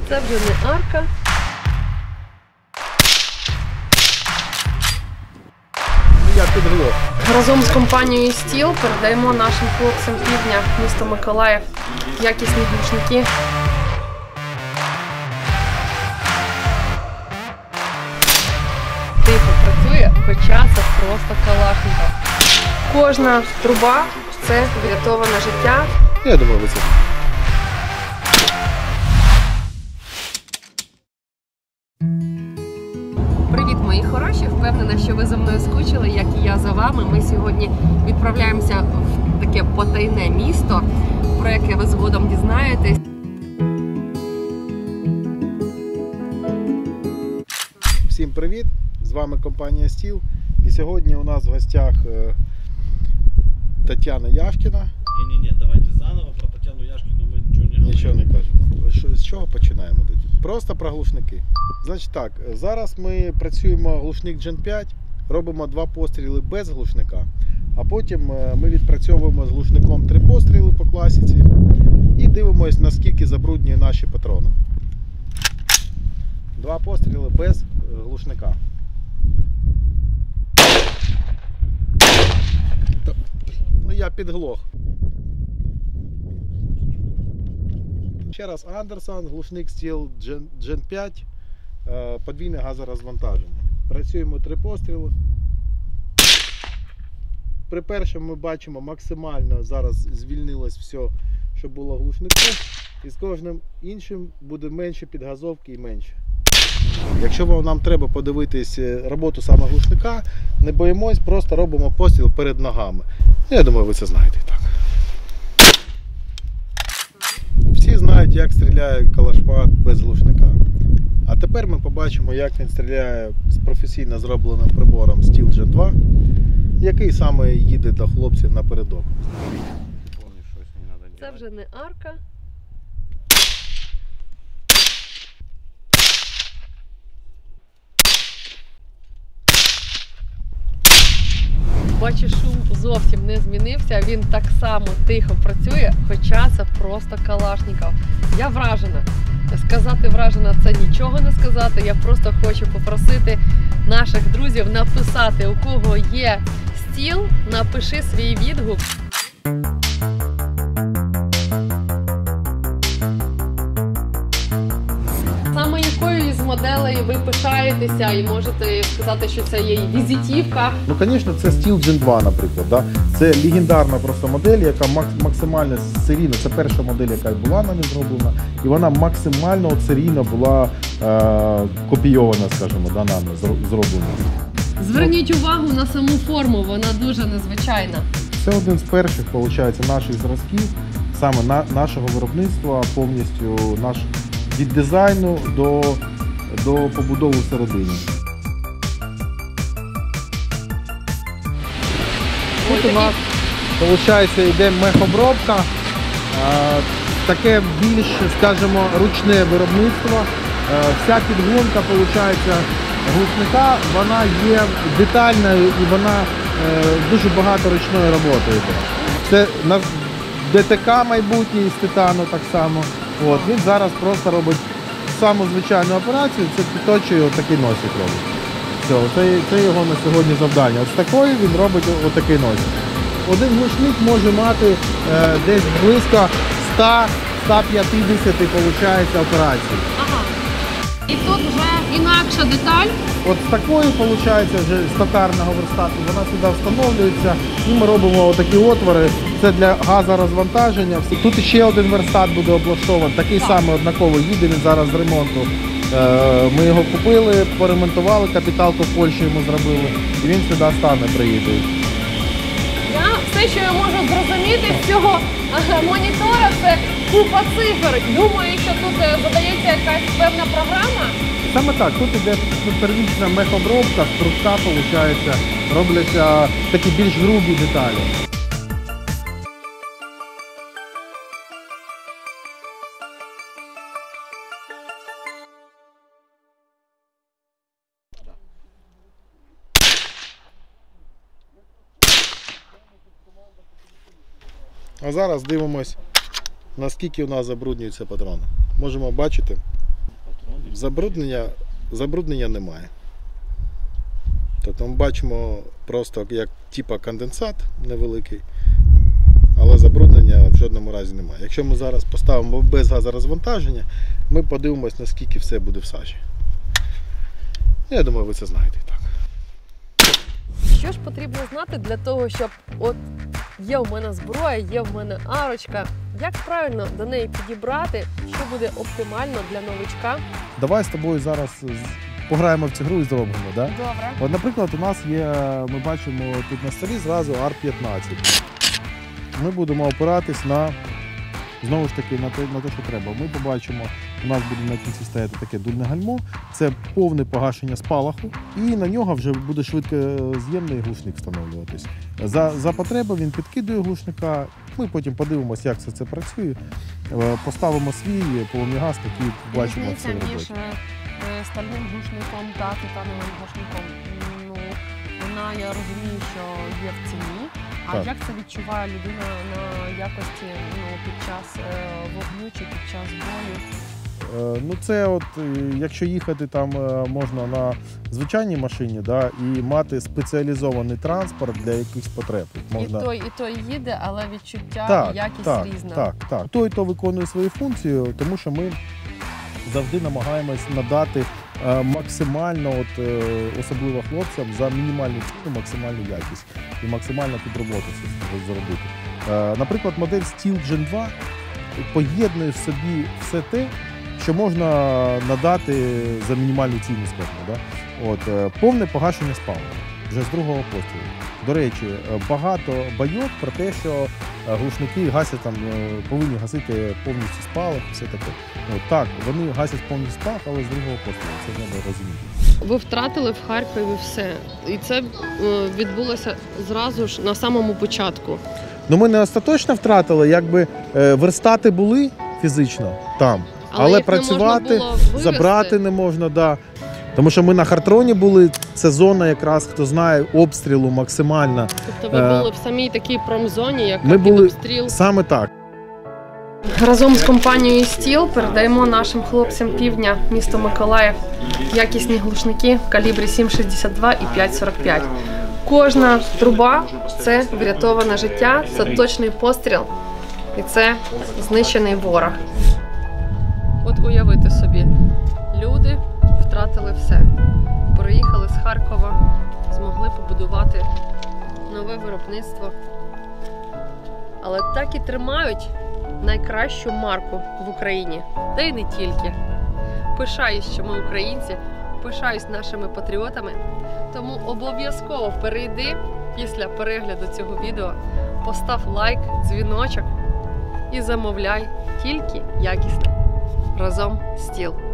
Це вже не арка. Я підглох. Разом з компанією «Стіл» передаємо нашим хлопцям півдня, місто Миколаїв, якісні глушники. Тихо працює, хоча це просто калашников. Кожна труба – це врятоване життя. Я думаю, ви це. Привіт, мої хороші! Впевнена, що ви за мною скучили, як і я за вами. Ми сьогодні відправляємося в таке потайне місто, про яке ви згодом дізнаєтесь. Всім привіт! З вами компанія «Стіл». І сьогодні у нас в гостях Тетяна Яшкіна. Ні, давайте заново про Тетяну Яшкіну ми нічого не говоримо. Нічого не кажемо. З чого починаємо тоді? Просто про глушники. Значить так, зараз ми працюємо глушник Gen 5, робимо 2 постріли без глушника, а потім ми відпрацьовуємо з глушником 3 постріли по класиці і дивимося, наскільки забруднює наші патрони. 2 постріли без глушника. Ну я підглох. Ще раз Андерсон, глушник «Стіл» Gen 5, подвійне газорозвантаження. Працюємо 3 постріли. При першому ми бачимо максимально зараз звільнилось все, що було глушнику. І з кожним іншим буде менше підгазовки і менше. Якщо нам треба подивитись роботу саме глушника, не боїмось, просто робимо постріл перед ногами. Я думаю, ви це знаєте і так. Всі знають, як стріляє калашпад без глушника. А тепер ми побачимо, як він стріляє з професійно зробленим прибором «Стіл Gen 2», який саме їде до хлопців напередок. Це вже не арка. Бачу, шум зовсім не змінився, він так само тихо працює, хоча це просто калашников. Я вражена. Сказати вражена – це нічого не сказати, я просто хочу попросити наших друзів написати, у кого є «Стіл», напиши свій відгук. Саме якою із моделей ви пишаєтеся і можете сказати, що це є візитівка? Ну, звісно, це «Стіл Gen 2», наприклад. Да? Це легендарна просто модель, яка максимально серійна. Це перша модель, яка була нами зроблена. І вона максимально серійно була копійована, скажімо, да, нами зроблена. Зверніть увагу на саму форму, вона дуже незвичайна. Це один з перших, виходить, наших зразків, саме нашого виробництва, повністю від дизайну до побудови всередині. Тут у нас, виходить, йде мехобробка, таке більш, скажімо, ручне виробництво. Вся підгонка, виходить, глушника, вона є детальною і вона дуже багато ручної роботи йде. Це на ДТК майбутній з титану так само. От, він зараз просто робить саму звичайну операцію, це підточує отакий носик робить. Все, це його на сьогодні завдання. От з такою він робить отакий носик. Один глушник може мати десь близько 100-150 операцій. Ага. І тут вже інакша деталь. От з такою, виходить, вже стакарного верстату, вона сюди встановлюється і ми робимо отакі отвори. Це для газорозвантаження. Тут ще один верстат буде облаштований, такий самий однаковий, їде він зараз з ремонту. Ми його купили, поремонтували, капіталку в Польщі йому зробили і він сюди стане, приїде. Все, що я можу зрозуміти з цього монітора, це купа цифр. Думаю, що тут задається якась певна програма. Саме так, тут іде первічна мехобробка, з пруска, виходить, робляться такі більш грубі деталі. А зараз дивимось, наскільки у нас забруднюються патрони. Можемо бачити, забруднення немає. Тобто ми бачимо просто як типа конденсат невеликий, але забруднення в жодному разі немає. Якщо ми зараз поставимо без газорозвантаження, ми подивимось, наскільки все буде в сажі. Я думаю, ви це знаєте і так. Що ж потрібно знати для того, щоб от є в мене зброя, є в мене арочка, як правильно до неї підібрати, що буде оптимально для новичка? Давай з тобою зараз пограємо в цю гру і зробимо, да? Добре. От, наприклад, у нас є, ми бачимо тут на столі зразу AR-15. Ми будемо опиратись знову ж таки, на те, що треба. Ми побачимо, у нас буде на кінці стояти таке дульне гальмо, це повне погашення спалаху, і на нього вже буде швидкоз'ємний глушник встановлюватись. За потреби він підкидує глушника, ми потім подивимося, як це працює, поставимо свій полум'ягасник і бачимо все в роботі. Стальним глушником та титановим глушником. Ну, вона, я розумію, що є в ціні. А Так. як це відчуває людина на якості під час вогню чи під час бою? Ну це от, якщо їхати там можна на звичайній машині, да, і мати спеціалізований транспорт для якихось потреб. Можна... І той їде, але відчуття і якість різна. Так. Той то виконує свою функцію, тому що ми завжди намагаємось надати максимально, особливо хлопцям, за мінімальну ціну максимальну якість і максимально під роботу це зробити. Наприклад, модель Steel Gen 2 поєднує в собі все те, що можна надати за мінімальну ціну, скажімо. Да? Повне погашення спалаху вже з другого пострілу. До речі, багато байок про те, що глушники гасять повинні гасити повністю спалах, все таке. Так, вони гасять повністю спалах, але з другого пострілу, це треба розуміти. Ви втратили в Харкові все. І це відбулося зразу ж на самому початку. Ну, ми не остаточно втратили, якби верстати були фізично там, але працювати, забрати не можна, да. Тому що ми на Хартроні були, це зона якраз, хто знає, обстрілу максимальна. Тобто ви були в самій такій промзоні, яка ми під були обстріл? Саме так. Разом з компанією «Стіл» передаємо нашим хлопцям півдня, місто Миколаїв, якісні глушники в калібрі 7,62 і 5,45. Кожна труба – це врятоване життя, це точний постріл і це знищений ворог. От уявити собі, люди втратили все. Переїхали з Харкова, змогли побудувати нове виробництво. Але так і тримають найкращу марку в Україні. Та й не тільки. Пишаюсь, що ми українці, пишаюсь нашими патріотами. Тому обов'язково перейди після перегляду цього відео, постав лайк, дзвіночок і замовляй тільки якісне. Разом «Стіл».